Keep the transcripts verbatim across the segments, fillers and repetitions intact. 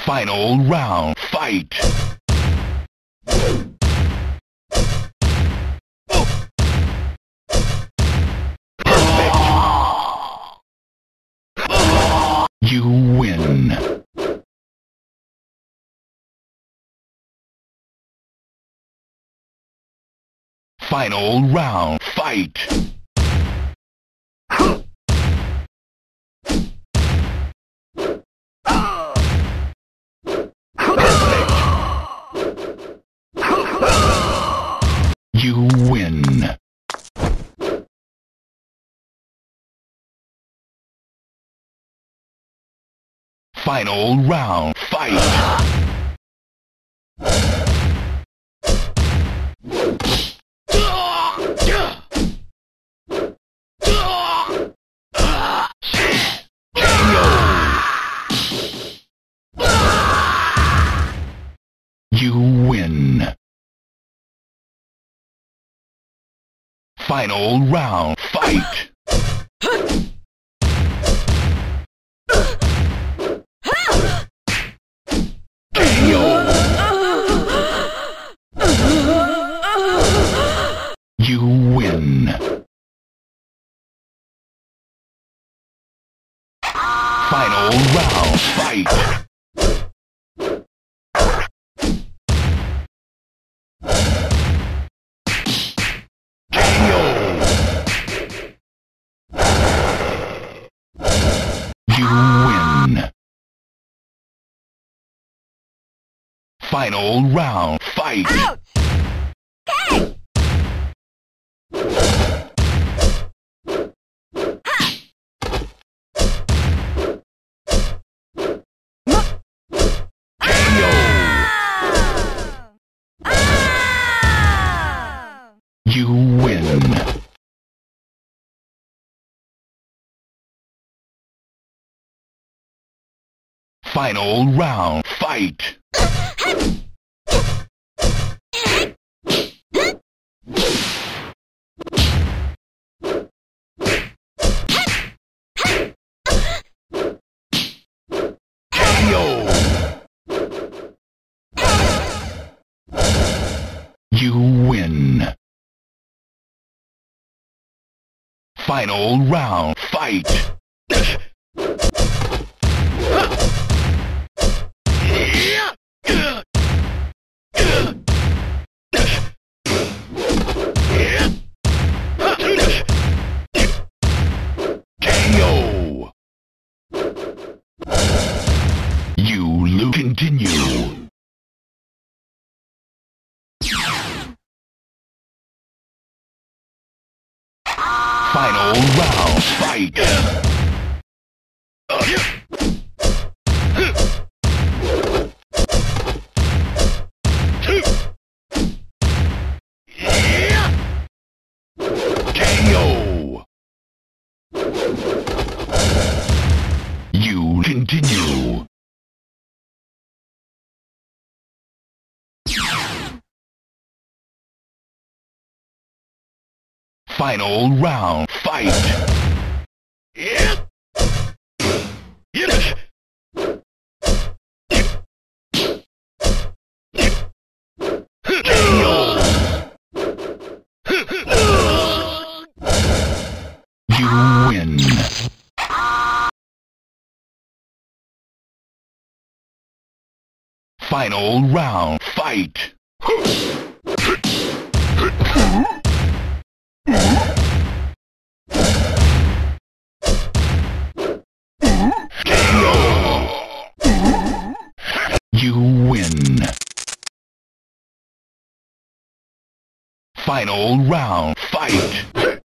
Final round, fight! You win. Final round, fight! You win. Final round, fight! You win. Final round, fight! You win. Final round, fight! You win. Final round, fight! Ouch! Okay! You win. Final round, fight! You win. Final round, fight! K O. You lose. Continue. Final round, fight! K O. You continue. Final round, fight! You win. Final round, fight! You win. Final round, fight!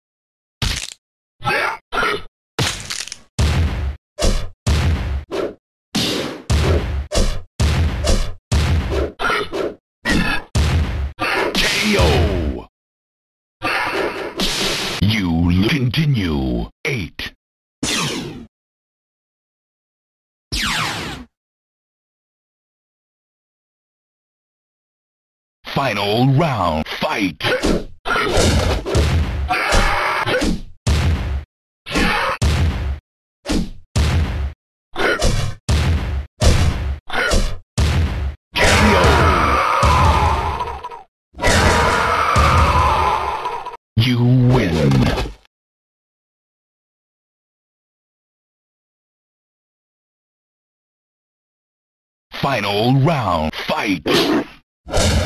K O. You continue. Eight. Final round, fight! Final round, fight!